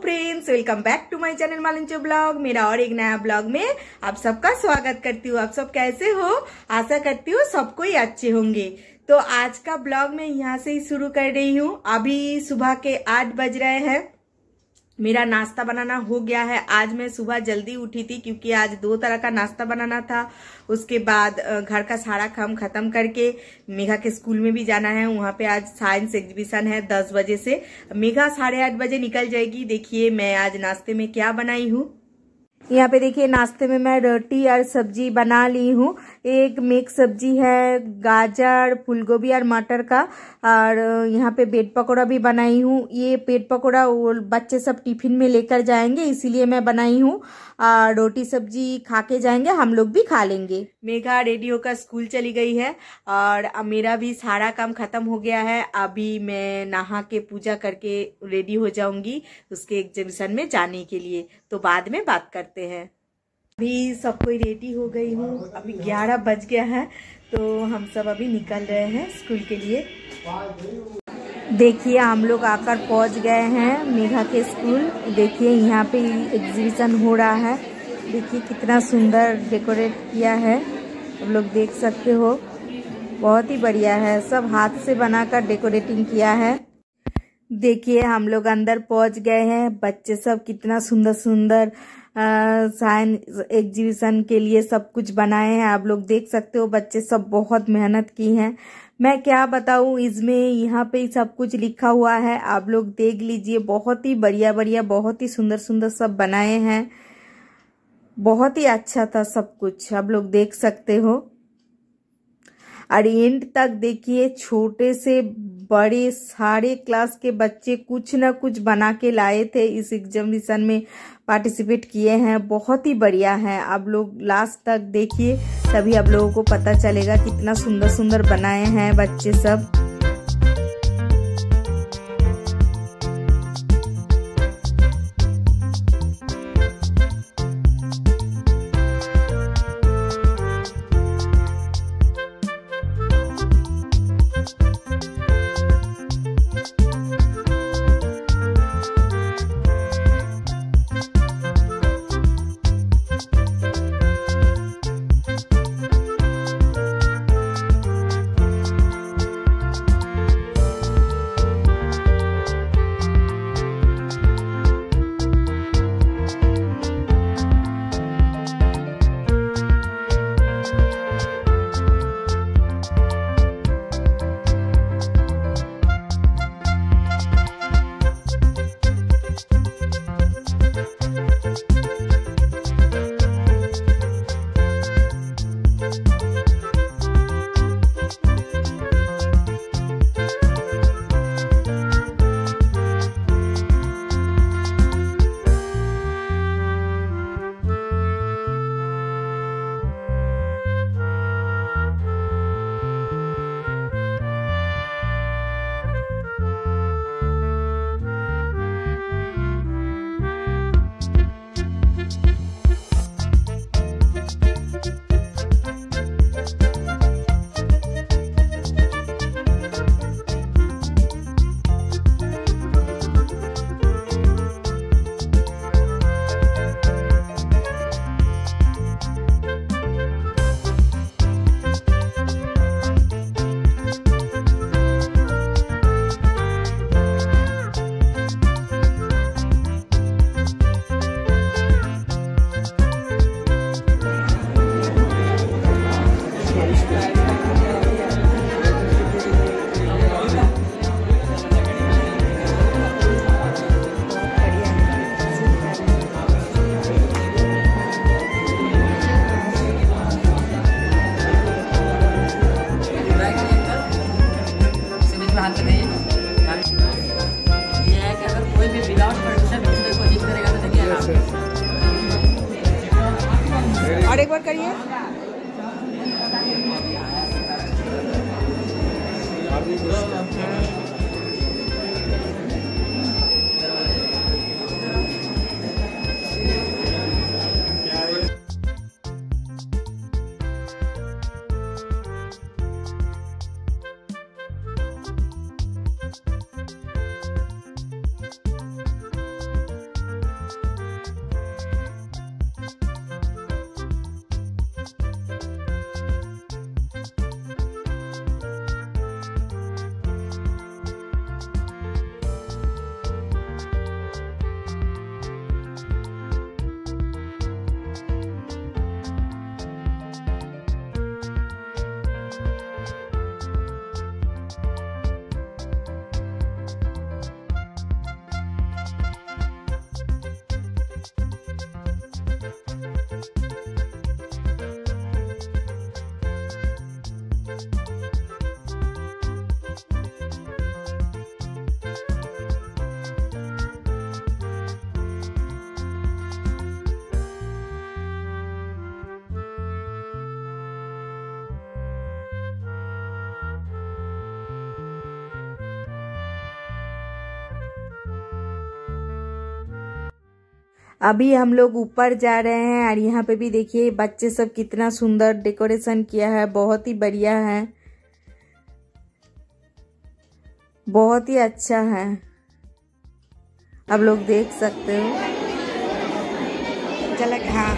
Friends, welcome back to my channel Malancho blog. मेरा और एक नया ब्लॉग में आप सबका स्वागत करती हूँ। आप सब कैसे हो? आशा करती हूँ सब कोई अच्छे होंगे। तो आज का ब्लॉग मैं यहाँ से ही शुरू कर रही हूँ। अभी सुबह के 8 बज रहे हैं। मेरा नाश्ता बनाना हो गया है। आज मैं सुबह जल्दी उठी थी क्योंकि आज 2 तरह का नाश्ता बनाना था। उसके बाद घर का सारा काम खत्म करके मेघा के स्कूल में भी जाना है। वहाँ पे आज साइंस एग्जीबिशन है 10 बजे से। मेघा 8:30 बजे निकल जाएगी। देखिए मैं आज नाश्ते में क्या बनाई हूँ। यहाँ पे देखिए नाश्ते में मैं रोटी और सब्जी बना ली हूँ। एक मिक्स सब्जी है, गाजर, फूलगोभी और मटर का। और यहाँ पे ब्रेड पकौड़ा भी बनाई हूँ। ये ब्रेड पकौड़ा वो बच्चे सब टिफिन में लेकर जाएंगे, इसीलिए मैं बनाई हूँ। और रोटी सब्जी खा के जाएंगे, हम लोग भी खा लेंगे। मेघा रेडी होकर स्कूल चली गई है और मेरा भी सारा काम खत्म हो गया है। अभी मैं नहा के पूजा करके रेडी हो जाऊंगी उसके एग्जीबिशन में जाने के लिए। तो बाद में बात करते हैं। अभी सब कोई रेडी हो गई हूँ। अभी 11 बज गया है तो हम सब अभी निकल रहे हैं स्कूल के लिए। देखिए हम लोग आकर पहुंच गए हैं मेघा के स्कूल। देखिए यहाँ पे एग्जीबिशन हो रहा है। देखिए कितना सुंदर डेकोरेट किया है, आप लोग देख सकते हो। बहुत ही बढ़िया है, सब हाथ से बनाकर डेकोरेटिंग किया है। देखिए हम लोग अंदर पहुंच गए हैं। बच्चे सब कितना सुंदर सुंदर साइंस एग्जीबिशन के लिए सब कुछ बनाए हैं, आप लोग देख सकते हो। बच्चे सब बहुत मेहनत की हैं। मैं क्या बताऊं, इसमें यहाँ पे सब कुछ लिखा हुआ है, आप लोग देख लीजिए। बहुत ही बढ़िया बढ़िया, बहुत ही सुंदर सुंदर सब बनाए हैं। बहुत ही अच्छा था सब कुछ, आप लोग देख सकते हो। और एंड तक देखिए छोटे से बड़े सारे क्लास के बच्चे कुछ ना कुछ बना के लाए थे। इस एग्जीबिशन में पार्टिसिपेट किए हैं। बहुत ही बढ़िया है, आप लोग लास्ट तक देखिए, तभी आप लोगों को पता चलेगा कितना सुंदर सुंदर बनाए हैं बच्चे सब। और एक बार करिए। अभी हम लोग ऊपर जा रहे हैं और यहाँ पे भी देखिए बच्चे सब कितना सुंदर डेकोरेशन किया है, बहुत ही बढ़िया है, बहुत ही अच्छा है, आप लोग देख सकते हो। चला हाँ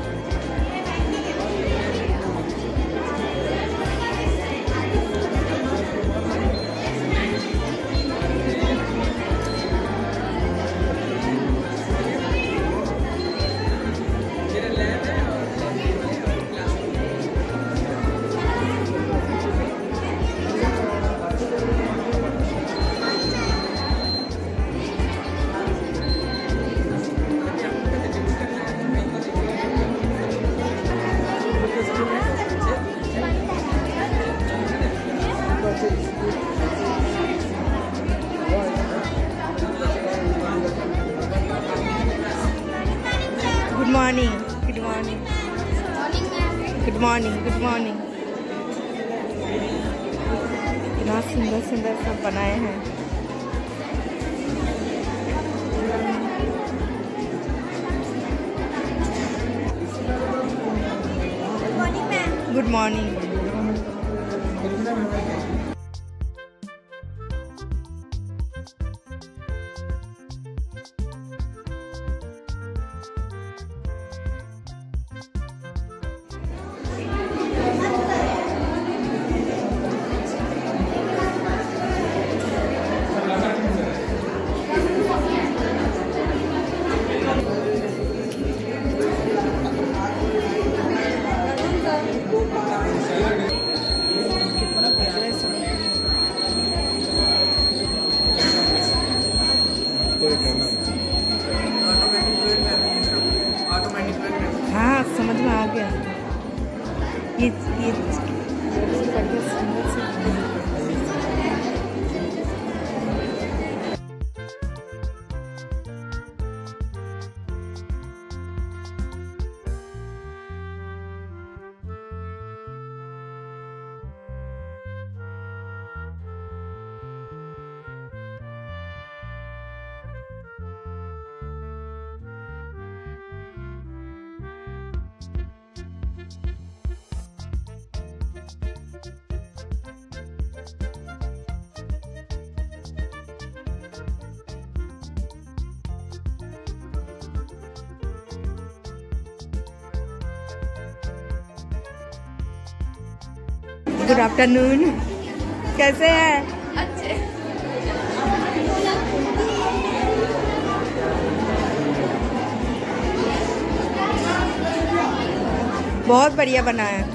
good morning, good morning, good morning, good morning. इतना सुंदर सुंदर सब बनाए हैं। Good morning. हाँ समझ में आ गया। ये गुड आफ्टरनून, कैसे हैं? अच्छे। बहुत बढ़िया बना है।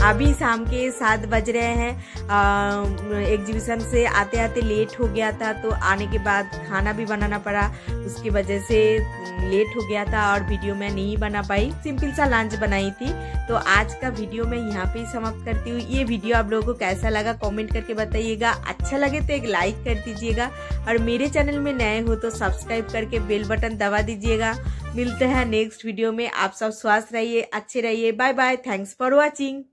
अभी शाम के 7 बज रहे हैं। एग्जीबिशन से आते आते लेट हो गया था, तो आने के बाद खाना भी बनाना पड़ा, उसकी वजह से लेट हो गया था और वीडियो मैं नहीं बना पाई। सिंपल सा लंच बनाई थी। तो आज का वीडियो मैं यहाँ पे ही समाप्त करती हूँ। ये वीडियो आप लोगों को कैसा लगा कमेंट करके बताइएगा। अच्छा लगे तो एक लाइक कर दीजिएगा और मेरे चैनल में नए हो तो सब्सक्राइब करके बेल बटन दबा दीजिएगा। मिलते हैं नेक्स्ट वीडियो में। आप सब स्वस्थ रहिए, अच्छे रहिए। Bye bye. Thanks for watching.